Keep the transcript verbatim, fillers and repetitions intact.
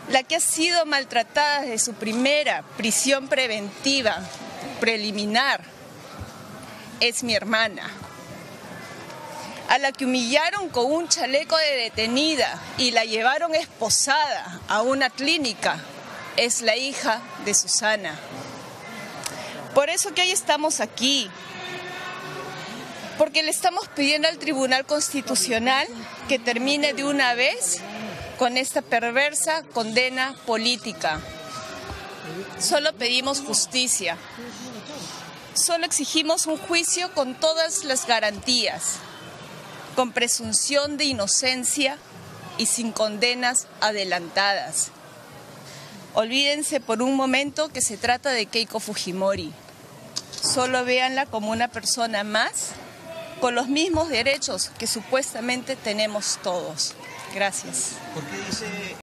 La que ha sido maltratada desde su primera prisión preventiva preliminar es mi hermana, a la que humillaron con un chaleco de detenida y la llevaron esposada a una clínica, es la hija de Susana. Por eso que hoy estamos aquí, porque le estamos pidiendo al Tribunal Constitucional que termine de una vez con esta perversa condena política. Solo pedimos justicia, solo exigimos un juicio con todas las garantías, con presunción de inocencia y sin condenas adelantadas. Olvídense por un momento que se trata de Keiko Fujimori. Solo véanla como una persona más, con los mismos derechos que supuestamente tenemos todos. Gracias. ¿Por qué dice